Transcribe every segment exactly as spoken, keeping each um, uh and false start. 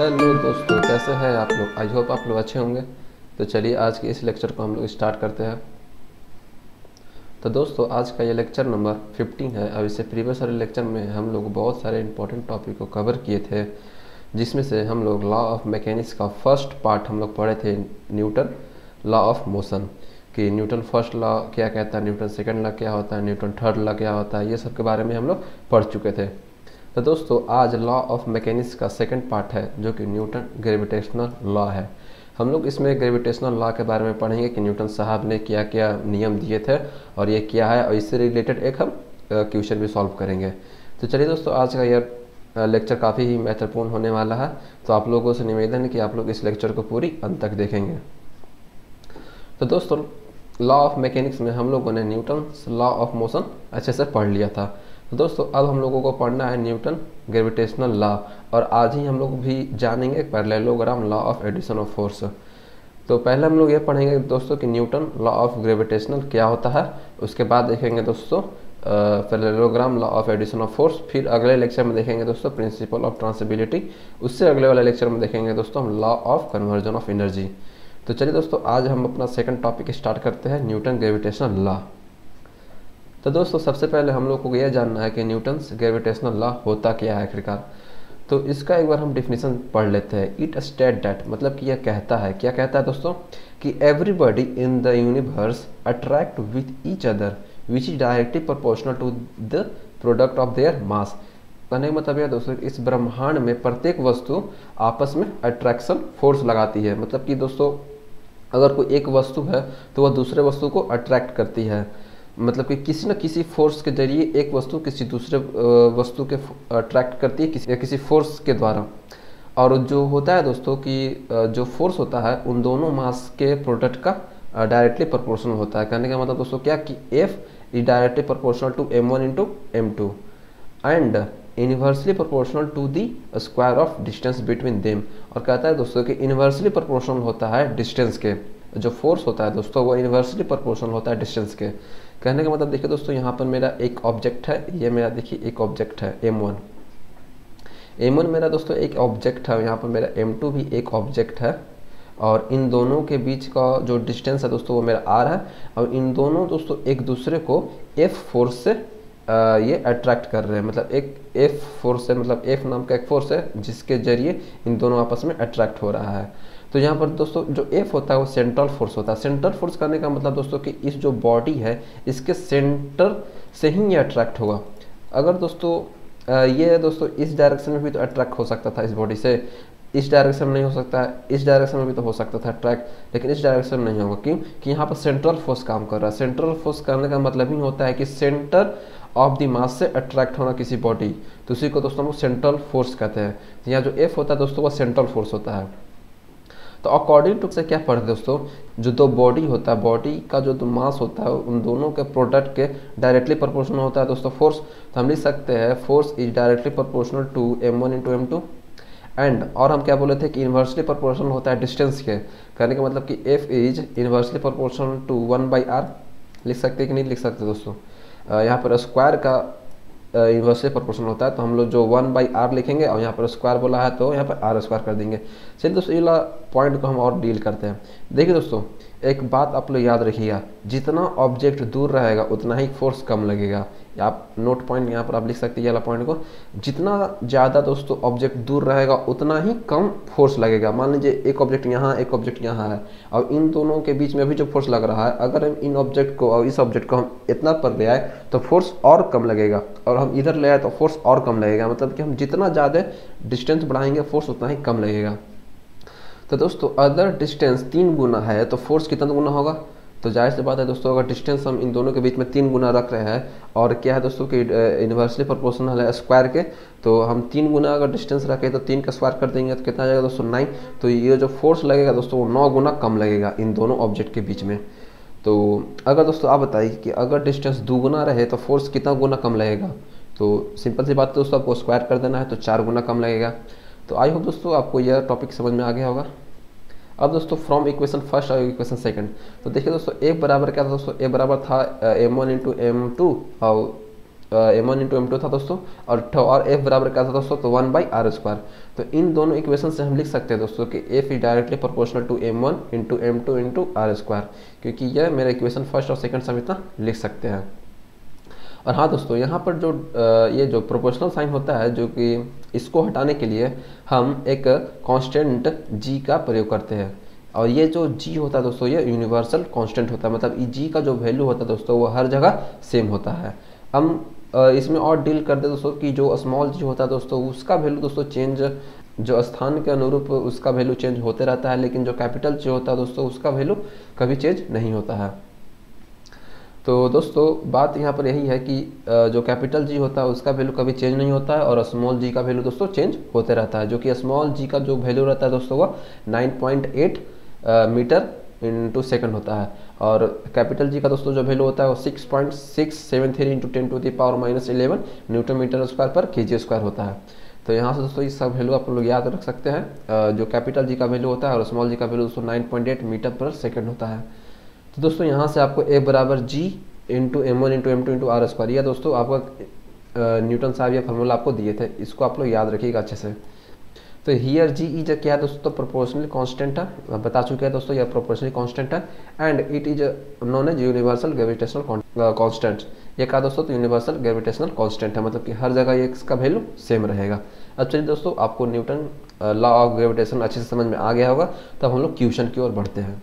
Hello दोस्तों, कैसे हैं आप लोग। आई होप आप लोग अच्छे होंगे। तो चलिए आज के इस लेक्चर को हम लोग स्टार्ट करते हैं। तो दोस्तों आज का ये लेक्चर नंबर पंद्रह है। अब इससे प्रीवियस वाले लेक्चर में हम लोग बहुत सारे इंपॉर्टेंट टॉपिक को कवर किए थे, जिसमें से हम लोग लॉ ऑफ मैकेनिक्स का फर्स्ट पार्ट हम लोग पढ़े थे, न्यूटन लॉ ऑफ मोशन, कि न्यूटन फर्स्ट लॉ क्या कहता है, न्यूटन सेकंड लॉ क्या होता है, न्यूटन थर्ड लॉ क्या होता है, ये सब के बारे में हम लोग पढ़ चुके थे। तो दोस्तों आज लॉ ऑफ मैकेनिक्स का सेकंड पार्ट है, जो कि न्यूटन ग्रेविटेशनल लॉ है। हम लोग इसमें ग्रेविटेशनल लॉ के बारे में पढ़ेंगे कि न्यूटन साहब ने क्या क्या नियम दिए थे और ये क्या है, और इससे रिलेटेड एक हम क्वेश्चन भी सॉल्व करेंगे। तो चलिए दोस्तों, आज का यह लेक्चर काफ़ी ही महत्वपूर्ण होने वाला है, तो आप लोगों से निवेदन है कि आप लोग इस लेक्चर को पूरी अंत तक देखेंगे। तो दोस्तों लॉ ऑफ मैकेनिक्स में हम लोगों ने न्यूटन लॉ ऑफ मोशन अच्छे से पढ़ लिया था। तो दोस्तों अब हम लोगों को पढ़ना है न्यूटन ग्रेविटेशनल लॉ, और आज ही हम लोग भी जानेंगे parallelogram law of addition of force. तो पहले हम लोग ये पढ़ेंगे दोस्तों कि न्यूटन लॉ ऑफ ग्रेविटेशनल क्या होता है, उसके बाद देखेंगे दोस्तों parallelogram law of addition of force. फिर अगले लेक्चर में देखेंगे दोस्तों प्रिंसिपल ऑफ ट्रांसिबिलिटी। उससे अगले वाले लेक्चर में देखेंगे दोस्तों हम law of conversion of energy. तो चलिए दोस्तों आज हम अपना सेकंड टॉपिक स्टार्ट करते हैं, न्यूटन ग्रेविटेशनल लॉ। तो दोस्तों सबसे पहले हम लोग को यह जानना है कि न्यूटन ग्रेविटेशनल लॉ होता क्या है आखिरकार। तो इसका एक बार हम डिफिनीशन पढ़ लेते हैं। इट स्टेट दैट, मतलब कि यह कहता है, क्या कहता है दोस्तों, कि everybody in the universe attract with each other which is directly proportional to the product of their mass. कहने का मतलब यह दोस्तों इस ब्रह्मांड में प्रत्येक वस्तु आपस में अट्रैक्शन फोर्स लगाती है। मतलब कि दोस्तों अगर कोई एक वस्तु है तो वह दूसरे वस्तु को अट्रैक्ट करती है, मतलब कि किसी न किसी फोर्स के जरिए एक वस्तु किसी दूसरे वस्तु के अट्रैक्ट करती है किसी किसी फोर्स के द्वारा। और जो होता है दोस्तों कि जो फोर्स होता है उन दोनों मास के प्रोडक्ट का डायरेक्टली प्रोपोर्शनल होता है। कहने का मतलब दोस्तों क्या कि F is directly proportional to M one into M two and inversely proportional to the square of distance between them. और कहता है दोस्तों कि इन्वर्सली प्रोपोर्शनल होता है डिस्टेंस के, जो फोर्स होता है दोस्तों वो इन्वर्सली प्रोपोर्शनल होता है डिस्टेंस के। कहने का मतलब देखिए दोस्तों यहाँ पर मेरा एक ऑब्जेक्ट है, ये मेरा देखिए एक ऑब्जेक्ट है एम वन। एम वन मेरा दोस्तों एक ऑब्जेक्ट है, यहाँ पर मेरा एम टू भी एक ऑब्जेक्ट है, और इन दोनों के बीच का जो डिस्टेंस है दोस्तों वो मेरा आर है। और इन दोनों दोस्तों एक दूसरे को एफ फोर्स से आ, ये अट्रैक्ट कर रहे हैं। मतलब एक एफ फोर्स है, मतलब एफ नाम का एक फोर्स है जिसके जरिए इन दोनों आपस में अट्रैक्ट हो रहा है। तो यहाँ पर दोस्तों जो एफ होता है वो सेंट्रल फोर्स होता है। सेंट्रल फोर्स करने का मतलब दोस्तों कि इस जो बॉडी है इसके सेंटर से ही ये अट्रैक्ट होगा। अगर दोस्तों ये दोस्तों इस डायरेक्शन में भी तो अट्रैक्ट हो सकता था इस बॉडी से, इस डायरेक्शन में नहीं हो सकता है, इस डायरेक्शन में भी तो हो सकता था अट्रैक्ट, लेकिन इस डायरेक्शन में नहीं होगा। क्यों कि यहाँ पर सेंट्रल फोर्स काम कर रहा है। सेंट्रल फोर्स करने का मतलब ही होता है कि सेंटर ऑफ द मास से अट्रैक्ट होना किसी बॉडी, तो उसी को दोस्तों हम सेंट्रल फोर्स कहते हैं। तो यहाँ जो एफ होता है दोस्तों वो सेंट्रल फोर्स होता है। तो अकॉर्डिंग टू से क्या पढ़ते दोस्तों, जो दो बॉडी होता है, बॉडी का जो मास होता है उन दोनों के प्रोडक्ट के डायरेक्टली प्रोपोर्शनल होता है दोस्तों फोर्स। तो हम लिख सकते हैं force is directly proportional to M one into M two and, और हम क्या बोले थे कि इन्वर्सली प्रोपोर्शनल होता है डिस्टेंस के। कहने का मतलब कि F is inversely proportional to one by R. लिख सकते हैं कि नहीं लिख सकते दोस्तों, यहाँ पर स्क्वायर का इन्वर्सली प्रोपोर्शनल होता है, तो हम लोग जो वन बाई आर लिखेंगे और यहाँ पर स्क्वायर बोला है तो यहाँ पर आर स्क्वायर कर देंगे। चलिए दोस्तों ये वाला पॉइंट को हम और डील करते हैं। देखिए दोस्तों एक बात आप लोग याद रखिएगा, जितना ऑब्जेक्ट दूर रहेगा उतना ही फोर्स कम लगेगा। आप नोट पॉइंट यहाँ पर आप लिख सकते हैं ये वाला पॉइंट को, जितना ज़्यादा दोस्तों ऑब्जेक्ट दूर रहेगा उतना ही कम फोर्स लगेगा। मान लीजिए एक ऑब्जेक्ट यहाँ एक ऑब्जेक्ट यहाँ है, और इन दोनों के बीच में भी जो फोर्स लग रहा है, अगर हम इन ऑब्जेक्ट को और इस ऑब्जेक्ट को हम इतना पर ले आए तो फोर्स और कम लगेगा, और हम इधर ले आए तो फोर्स और कम लगेगा। मतलब कि हम जितना ज़्यादा डिस्टेंस बढ़ाएंगे फोर्स उतना ही कम लगेगा। तो दोस्तों अगर डिस्टेंस तीन गुना है तो फोर्स कितना गुना होगा, तो जाहिर सी बात है दोस्तों अगर डिस्टेंस हम इन दोनों के बीच में तीन गुना रख रहे हैं, और क्या है दोस्तों कि इन्वर्सली प्रोपोर्शनल है स्क्वायर के, तो हम तीन गुना अगर डिस्टेंस रखें तो तीन का स्क्वायर कर देंगे तो कितना आ जाएगा दोस्तों नाइन। तो ये जो फोर्स लगेगा दोस्तों वो नौ गुना कम लगेगा इन दोनों ऑब्जेक्ट के बीच में। तो अगर दोस्तों आप बताइए कि अगर डिस्टेंस दो गुना रहे तो फोर्स कितना गुना कम लगेगा, तो सिंपल सी बात है दोस्तों आपको स्क्वायर कर देना है तो चार गुना कम लगेगा। तो आई होप दोस्तों आपको यह टॉपिक समझ में आ गया होगा। अब दोस्तों फ्रॉम इक्वेशन फर्स्ट और इक्वेशन सेकंड, तो देखिए दोस्तों ए बराबर क्या था दोस्तों, ए बराबर था M one into M two और M one into M two था दोस्तों, और और एफ बराबर क्या था दोस्तों, तो वन बाई आर स्क्वायर। तो इन दोनों इक्वेशन से हम लिख सकते हैं दोस्तों कि F is directly proportional to M one into M two into R square, क्योंकि यह मेरा इक्वेशन फर्स्ट और सेकंड से हम इतना लिख सकते हैं। और हाँ दोस्तों, यहाँ पर जो ये जो प्रोपोर्शनल साइन होता है, जो कि इसको हटाने के लिए हम एक कांस्टेंट g का प्रयोग करते हैं, और ये जो g होता है दोस्तों, ये यूनिवर्सल कांस्टेंट होता है, मतलब g का जो वैल्यू होता है दोस्तों वो हर जगह सेम होता है। हम इसमें और डील करते हैं दोस्तों कि जो स्मॉल g होता है दोस्तों, उसका वैल्यू दोस्तों चेंज जो स्थान के अनुरूप उसका वैल्यू चेंज होते रहता है, लेकिन जो कैपिटल g होता है दोस्तों उसका वैल्यू कभी चेंज नहीं होता है। तो दोस्तों बात यहाँ पर यही है कि जो कैपिटल जी होता है उसका वैल्यू कभी चेंज नहीं होता है, और स्मॉल जी का वैल्यू दोस्तों चेंज होते रहता है, जो कि स्मॉल जी का जो वैल्यू रहता है दोस्तों वह nine point eight metre into second होता है, और कैपिटल जी का दोस्तों जो वैल्यू होता है वो six point six seven three into ten to the power minus eleven newton metre square पर के जी स्क्वायर होता है। तो यहाँ से दोस्तों इस सब वैल्यू आप लोग याद रख सकते हैं। जो कैपिटल जी का वैल्यू होता है और स्मॉल जी का वैल्यू दोस्तों नाइन पॉइंट एट मीटर पर सेकेंड होता है। तो दोस्तों यहाँ से आपको ए बराबर G into M one into M two into R square, यह दोस्तों आपका न्यूटन साहब ये फार्मूला आपको दिए थे, इसको आप लोग याद रखिएगा अच्छे से। तो हियर जी इज क्या है दोस्तों, प्रोपोर्शनली कांस्टेंट है, बता चुके हैं दोस्तों, यह प्रोपोर्शनली कांस्टेंट है, and it is known as universal gravitational constant. ये कहा दोस्तों, तो यूनिवर्सल ग्रेविटेशनल कांस्टेंट है, मतलब कि हर जगह ये इसका वैल्यू सेम रहेगा। अब चलिए दोस्तों, आपको न्यूटन लॉ ऑफ ग्रेविटेशन अच्छे से समझ में आ गया होगा, तब हम लोग क्वेश्चन की ओर बढ़ते हैं।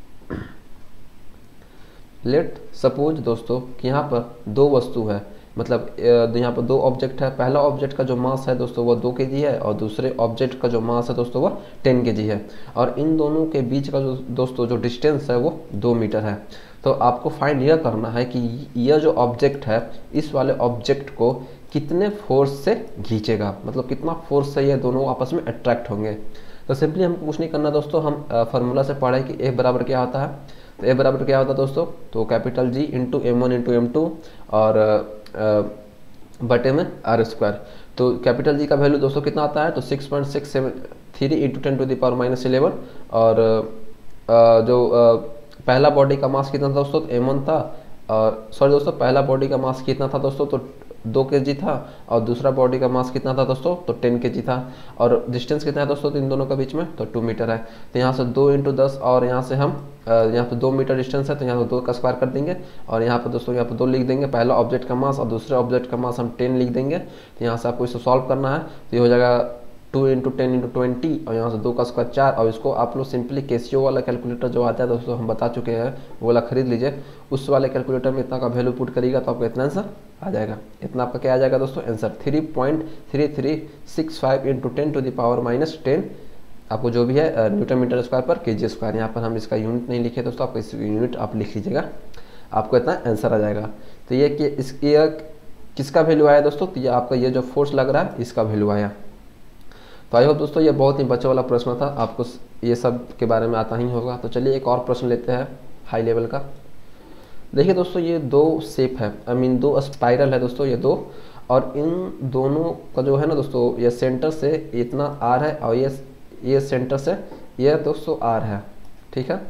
लेट सपोज दोस्तों कि यहाँ पर दो वस्तु है, मतलब यहाँ पर दो ऑब्जेक्ट है। पहला ऑब्जेक्ट का जो मास है दोस्तों वो दो के जी है, और दूसरे ऑब्जेक्ट का जो मास है दोस्तों वह टेन के जी है, और इन दोनों के बीच का जो दोस्तों जो डिस्टेंस है वो दो मीटर है। तो आपको फाइंड यह करना है कि यह जो ऑब्जेक्ट है इस वाले ऑब्जेक्ट को कितने फोर्स से खींचेगा, मतलब कितना फोर्स से ये दोनों आपस में अट्रैक्ट होंगे। तो सिंपली हमको कुछ नहीं करना दोस्तों, हम फार्मूला से पढ़े कि F बराबर क्या होता है। तो ए बराबर क्या होता है दोस्तों, तो capital G into M one into M two और आ, बटे में आर स्क्वायर। तो कैपिटल जी का वैल्यू दोस्तों कितना आता है, तो six point six seven three into ten to the power minus eleven, और आ, जो आ, पहला बॉडी का मास कितना था दोस्तों, तो एम वन था, और सॉरी दोस्तों पहला बॉडी का मास कितना था दोस्तों, तो दो के जी था, और दूसरा बॉडी का मास कितना था दोस्तों, तो टेन के जी था, और डिस्टेंस कितना है दोस्तों तो इन दोनों के बीच में, तो टू मीटर है। तो यहाँ से दो इंटू दस, और यहाँ से हम यहाँ पे दो मीटर डिस्टेंस है, तो यहाँ पे दो का स्क्वायर कर देंगे, और यहाँ पे दोस्तों यहाँ पे दो लिख देंगे, पहला ऑब्जेक्ट का मास और दूसरे ऑब्जेक्ट का मास हम टेन लिख देंगे। तो यहाँ से आपको इसे सॉल्व करना है, तो ये हो जाएगा two into ten into twenty, और यहाँ से दो का स्क्वायर चार, और इसको आप लोग सिंपली केसियो वाला कैलकुलेटर जो आता है दोस्तों हम बता चुके हैं, वो वाला खरीद लीजिए। उस वाले कैलकुलेटर में इतना का वैल्यू पुट करिएगा तो आपको इतना आंसर आ जाएगा। इतना आपका क्या आ जाएगा दोस्तों, answer three point three three six five into ten to the power minus ten, आपको जो भी है न्यूटन मीटर स्क्वायर पर के जी स्क्वायर। यहाँ पर हम इसका यूनिट नहीं लिखे दोस्तों, आपको इस यूनिट आप लिख लीजिएगा, आपको इतना आंसर आ जाएगा। तो ये कि इस ये किसका वैल्यू आया दोस्तों, तो ये आपका ये जो फोर्स लग रहा है इसका वैल्यू आया। तो आई होप दोस्तों ये बहुत ही बच्चे वाला प्रश्न था, आपको ये सब के बारे में आता ही होगा। तो चलिए एक और प्रश्न लेते हैं हाई लेवल का। देखिए दोस्तों, ये दो शेप है, आई मीन दो स्पाइरल है दोस्तों, ये दो, और इन दोनों का जो है ना दोस्तों, ये सेंटर से इतना आर है, और ये ये सेंटर से ये दोस्तों आर है, ठीक है।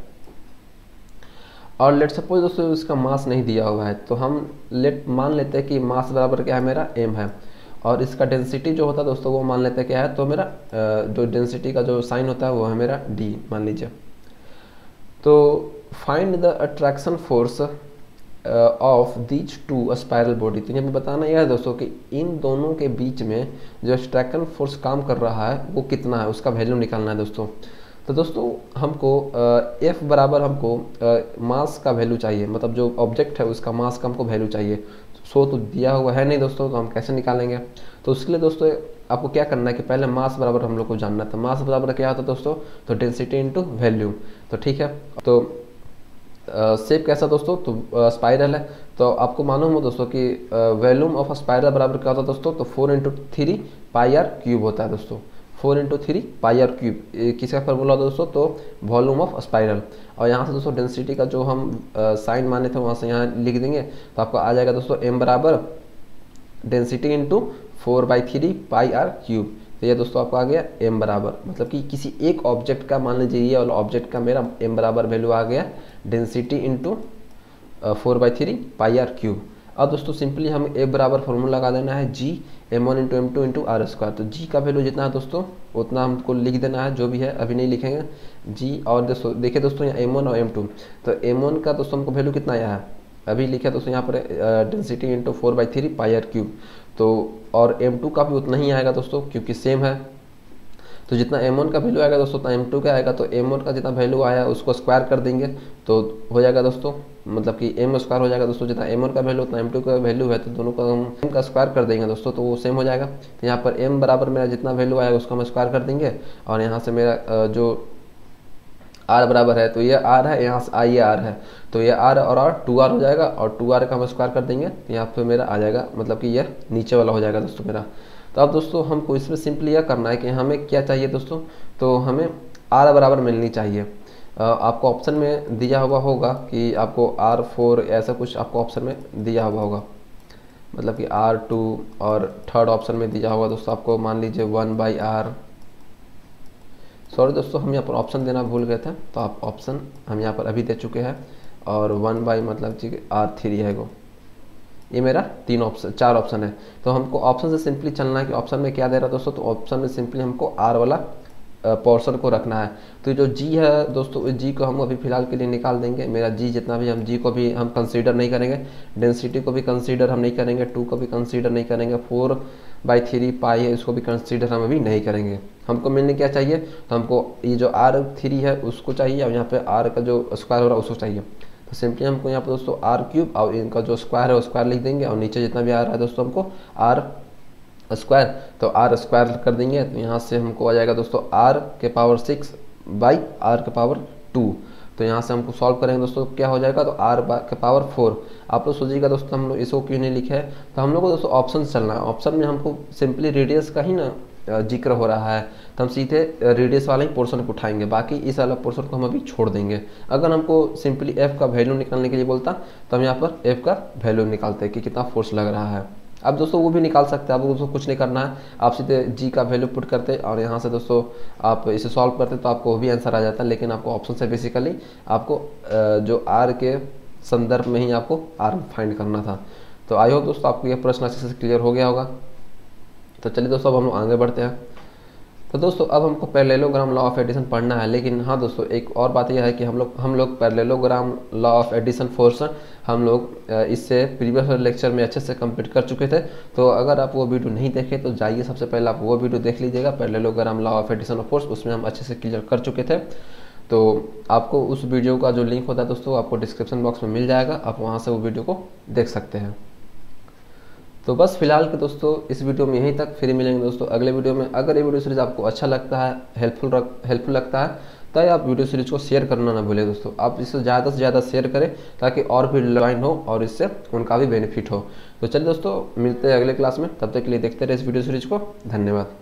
और लेट सपोज दोस्तों इसका मास नहीं दिया हुआ है, तो हम लेट मान लेते हैं कि मास बराबर क्या है, मेरा एम है, और इसका डेंसिटी जो होता है दोस्तों वो मान लेते हैं क्या है, तो मेरा जो डेंसिटी का जो साइन होता है वो है मेरा डी मान लीजिए। तो find the attraction force of these two spiral body. तो यहाँ पे बताना यह है दोस्तों कि इन दोनों के बीच में जो अट्रैक्शन फोर्स काम कर रहा है वो कितना है, उसका वैल्यू निकालना है दोस्तों। तो दोस्तों हमको एफ बराबर हमको मास का वैल्यू चाहिए, मतलब जो ऑब्जेक्ट है उसका मास का हमको वैल्यू चाहिए। सो तो दिया हुआ है नहीं दोस्तों, तो हम कैसे निकालेंगे। तो उसके लिए दोस्तों आपको क्या करना है कि पहले मास बराबर हम लोग को जानना था। मास बराबर क्या होता है दोस्तों, तो डेंसिटी इनटू वैल्यूम। तो ठीक है, तो शेप कैसा दोस्तों, तो स्पाइरल है। तो आपको मालूम हो दोस्तों कि वॉल्यूम ऑफ स्पाइरल बराबर क्या होता है दोस्तों, तो four into three pi R cube होता है दोस्तों, four into three pi R cube किसका फॉर्मूला होता है दोस्तों, तो वॉल्यूम ऑफ स्पाइरल। और यहाँ से दोस्तों डेंसिटी का जो हम साइन माने थे वहाँ से यहाँ लिख देंगे, तो आपको आ जाएगा दोस्तों एम बराबर density into four by three pi R cube. तो ये दोस्तों आपको आ गया एम बराबर, मतलब कि किसी एक ऑब्जेक्ट का मान लीजिए ये वाला ऑब्जेक्ट का मेरा एम बराबर वैल्यू आ गया density into four by three pi R cube. अब दोस्तों सिंपली हम ए बराबर फॉर्मूला लगा देना है G M one into M two into R square. तो जी का वैल्यू जितना है दोस्तों उतना हमको लिख देना है, जो भी है अभी नहीं लिखेंगे जी। और दोस्तों देखिए दोस्तों यहाँ एम वन और एम टू, तो एम वन का दोस्तों हमको वैल्यू कितना आया है अभी लिखा है दोस्तों यहाँ पर density into four by three pi R cube. तो और एम टू का भी उतना ही आएगा दोस्तों क्योंकि सेम है। तो जितना एम वन का वैल्यू आएगा दोस्तों उतना एम टू का आएगा। तो एम वन का जितना वैल्यू आया उसको स्क्वायर कर देंगे तो हो जाएगा दोस्तों, मतलब कि एम स्क्वायर हो जाएगा दोस्तों। जितना एम वन का वैल्यू उतना एम टू का वैल्यू है, तो दोनों का हम एम का स्क्वायर कर देंगे दोस्तों, तो वो सेम हो जाएगा। तो यहाँ पर एम बराबर मेरा जितना वैल्यू आएगा उसको हम स्क्वायर कर देंगे, और यहाँ से मेरा जो आर बराबर है, तो ये आर है, यहाँ से आई ये आर है, तो ये आर और आर टू आर हो जाएगा, और टू आर का हम स्क्वायर कर देंगे तो यहाँ पे मेरा आ जाएगा, मतलब कि ये नीचे वाला हो जाएगा दोस्तों मेरा। तो अब दोस्तों हमको इसमें सिंपली यह करना है कि हमें क्या चाहिए दोस्तों, तो हमें आर बराबर मिलनी चाहिए। आपको ऑप्शन में दिया हुआ होगा कि आपको आर फोर ऐसा कुछ आपको ऑप्शन में दिया हुआ होगा, मतलब कि आर टू, और थर्ड ऑप्शन में दिया होगा दोस्तों आपको मान लीजिए वन बाई आर। सॉरी दोस्तों हम यहाँ पर ऑप्शन देना भूल गए थे, तो आप ऑप्शन हम यहाँ पर अभी दे चुके हैं, और वन बाई मतलब जी आर थ्री है वो, ये मेरा तीन ऑप्शन चार ऑप्शन है। तो हमको ऑप्शन से सिंपली चलना है कि ऑप्शन में क्या दे रहा है दोस्तों, तो ऑप्शन में सिंपली हमको आर वाला पोर्शन को रखना है। तो जो जी है दोस्तों, इस जी को हम अभी फिलहाल के लिए निकाल देंगे। मेरा जी जितना भी, हम जी को भी हम कंसीडर नहीं करेंगे, डेंसिटी को भी कंसीडर हम नहीं करेंगे, टू को भी कंसीडर नहीं करेंगे, फोर बाई थ्री पाई है इसको भी कंसीडर हम अभी नहीं करेंगे। हमको मिलने क्या चाहिए, तो हमको ये जो आर थ्री है उसको चाहिए, और यहाँ पे आर का जो स्क्वायर हो रहा है उसको चाहिए। तो सिंपली हमको यहाँ पे दोस्तों आर क्यूब और इनका जो स्क्वायर है वो स्क्वायर लिख देंगे, और नीचे जितना भी आ रहा है दोस्तों हमको आर स्क्वायर, तो आर स्क्वायर कर देंगे। तो यहाँ से हमको आ जाएगा दोस्तों आर के पावर सिक्स बाई आर के पावर टू। तो यहाँ से हमको सॉल्व करेंगे दोस्तों क्या हो जाएगा, तो आर के पावर फोर। आप लोग सोचिएगा दोस्तों हम लोग इसको क्यों नहीं लिखे है, तो हम लोग को दोस्तों ऑप्शन चलना है। ऑप्शन में हमको सिंपली रेडियस का ही ना जिक्र हो रहा है, तो हम सीधे रेडियस वाला ही पोर्शन को उठाएंगे, बाकी इस वाला पोर्शन को हम अभी छोड़ देंगे। अगर हमको सिंपली एफ का वैल्यू निकालने के लिए बोलता तो हम यहाँ पर एफ का वैल्यू निकालते हैं कि कितना फोर्स लग रहा है। अब दोस्तों वो भी निकाल सकते हैं, आपको दोस्तों कुछ नहीं करना है, आप सीधे जी का वैल्यू पुट करते और यहाँ से दोस्तों आप इसे सॉल्व करते तो आपको वो भी आंसर आ जाता है। लेकिन आपको ऑप्शन से बेसिकली आपको जो आर के संदर्भ में ही आपको आर फाइंड करना था। तो आई होप दोस्तों आपको ये प्रश्न अच्छे से क्लियर हो गया होगा। तो चलिए दोस्तों अब हम लोग आगे बढ़ते हैं। तो दोस्तों अब हमको पैरेललोग्राम लॉ ऑफ एडिशन पढ़ना है, लेकिन हाँ दोस्तों एक और बात यह है कि हम लोग हम लोग parallelogram law of addition force हम लोग इससे प्रीवियस लेक्चर में अच्छे से कंप्लीट कर चुके थे। तो अगर आप वो वीडियो नहीं देखे तो जाइए सबसे पहले आप वो वीडियो देख लीजिएगा, parallelogram law of addition of force, उसमें हम अच्छे से क्लियर कर चुके थे। तो आपको उस वीडियो का जो लिंक होता है दोस्तों आपको डिस्क्रिप्शन बॉक्स में मिल जाएगा, आप वहाँ से वो वीडियो को देख सकते हैं। तो बस फिलहाल के दोस्तों इस वीडियो में यहीं तक, फिर मिलेंगे दोस्तों अगले वीडियो में। अगर ये वीडियो सीरीज आपको अच्छा लगता है, हेल्पफुल हेल्पफुल लगता है, तो आप वीडियो सीरीज को शेयर करना ना भूलें दोस्तों। आप इसे ज़्यादा से ज़्यादा शेयर करें ताकि और भी ज्वाइन हो और इससे उनका भी बेनिफिट हो। तो चलिए दोस्तों मिलते हैं अगले क्लास में, तब तक के लिए देखते रहे इस वीडियो सीरीज को। धन्यवाद।